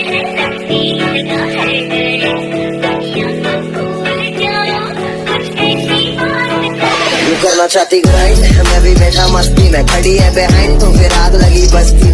करना चाहती ग्राइंड, मैं भी बैठा मस्ती में, खड़ी है बिहाइंड तो फिर आग लगी बस्ती।